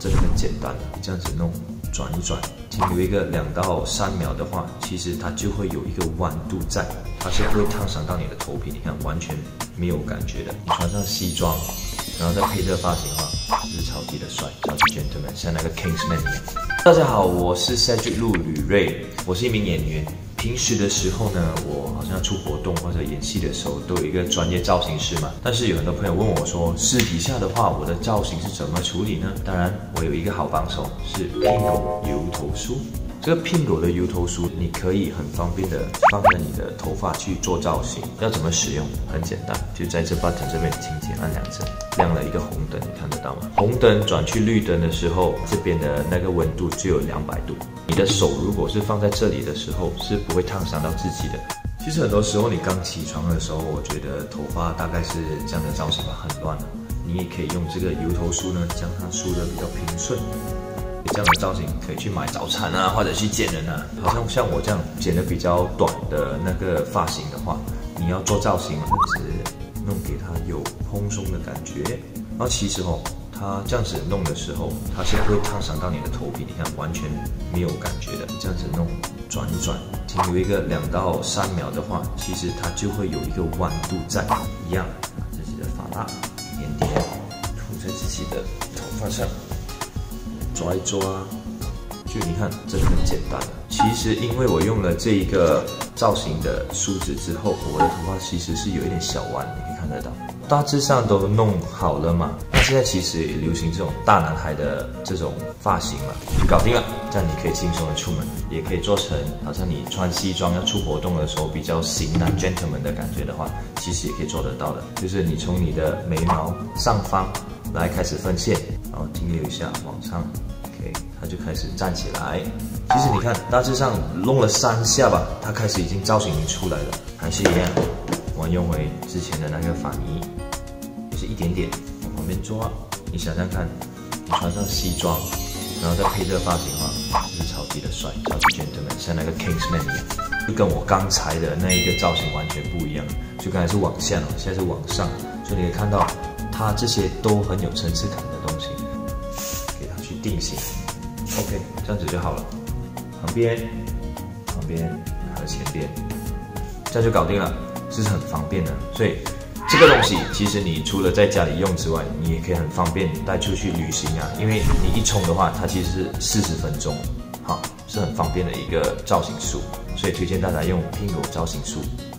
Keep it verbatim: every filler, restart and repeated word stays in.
真的很简单，你这样子弄，转一转，停留一个两到三秒的话，其实它就会有一个弯度在，它是不会烫伤到你的头皮。你看，完全没有感觉的。你穿上西装，然后再配这发型的话，就是超级的帅，超级 gentleman， 像那个 Kingsman 一样。大家好，我是 Cedric 陆吕瑞，我是一名演员。平时的时候呢，我好像出活动或者演戏的时候，都有一个专业造型师嘛。但是有很多朋友问我说，私底下的话，我的造型是怎么处理呢？当然，我有一个好帮手，是 Pingo 油头梳。这个 Pingo 的油头梳，你可以很方便的放在你的头发去做造型。要怎么使用？很简单，就在这 button 这边轻轻按两次，亮了一个红灯，你看得到吗？红灯转去绿灯的时候，这边的那个温度就有两百度。你的手如果是放在这里的时候，是不会烫伤到自己的。其实很多时候你刚起床的时候，我觉得头发大概是这样的造型吧，很乱的。你也可以用这个油头梳呢，将它梳得比较平顺。这样的造型可以去买早餐啊，或者去见人啊。好像像我这样剪得比较短的那个发型的话，你要做造型，就是弄给它有蓬松的感觉。然后其实哦，它这样子弄的时候，它是不会烫伤到你的头皮。你看，完全没有感觉的。这样子弄，转一转，停留一个两到三秒的话，其实它就会有一个弯度在。一样，把自己的发蜡一点点涂在自己的头发上。抓一抓，就你看，真的很简单。其实因为我用了这一个造型的梳子之后，我的头发其实是有一点小弯，你可以看得到。大致上都弄好了嘛。那现在其实也流行这种大男孩的这种发型嘛，就搞定了。这样你可以轻松的出门，也可以做成好像你穿西装要出活动的时候比较型男 gentleman 的感觉的话，其实也可以做得到的。就是你从你的眉毛上方来开始分线，然后停留一下往上。OK， 它就开始站起来。其实你看，大致上弄了三下吧，它开始已经造型已经出来了。还是一样，我用回之前的那个发泥，就是一点点往旁边抓。你想想看，你穿上西装，然后再配这个发型的话，就是超级的帅，超级 gentleman， 像那个 Kingsman 一样。就跟我刚才的那一个造型完全不一样。就刚才是往下，现在是往上，所以你可以看到它这些都很有层次感的东西。去定型 ，OK， 这样子就好了。旁边、旁边和前边，这样就搞定了，这是很方便的。所以这个东西其实你除了在家里用之外，你也可以很方便带出去旅行啊。因为你一冲的话，它其实是四十分钟，好，是很方便的一个造型梳。所以推荐大家用 Pingo 造型梳。